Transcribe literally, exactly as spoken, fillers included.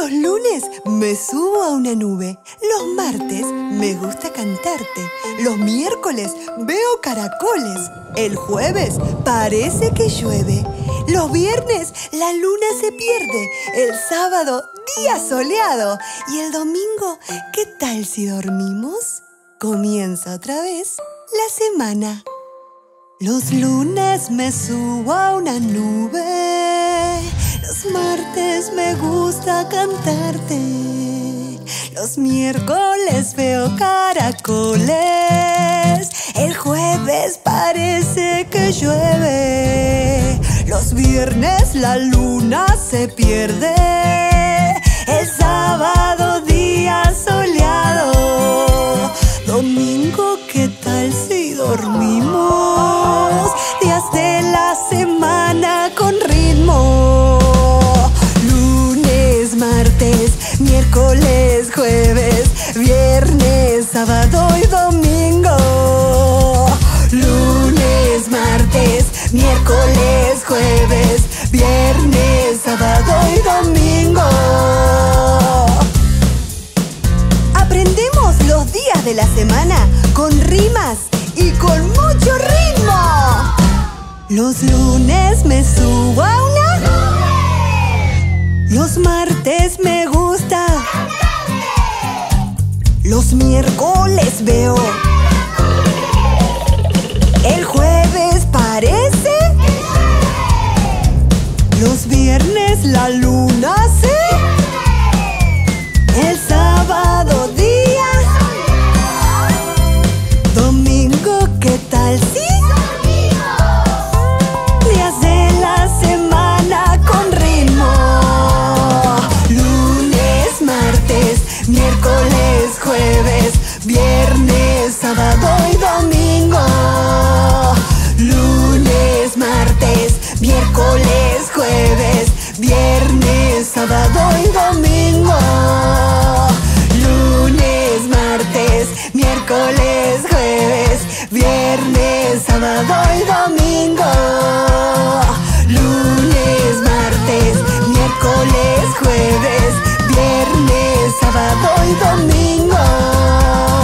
Los lunes me subo a una nube. Los martes me gusta cantarte. Los miércoles veo caracoles. El jueves parece que llueve. Los viernes la luna se pierde. El sábado, día soleado. Y el domingo, ¿qué tal si dormimos? Comienza otra vez la semana. Los lunes me subo a una nube. Los martes me gusta cantarte. Los miércoles veo caracoles. El jueves parece que llueve. Los viernes la luna se pierde. El sábado día soleado. Domingo, ¿qué tal si dormimos? Días de la semana con ritmo. Lunes, martes, miércoles, jueves, viernes, sábado y domingo. Lunes, martes, miércoles, jueves, viernes, sábado y domingo. Aprendemos los días de la semana con rimas y con mucho ritmo. Los lunes me subo a una nube. Los martes me gusta cantarte. Los miércoles veo. El jueves parece. Los viernes la luna se. El sábado día. Domingo, ¿qué tal si? Días de la semana con ritmo. Lunes, martes, miércoles, jueves, viernes, sábado y domingo. Lunes, martes, miércoles, jueves, viernes, sábado y domingo. Lunes, martes, miércoles, jueves, viernes, sábado y domingo. Lunes, martes, miércoles, jueves, viernes, sábado y domingo.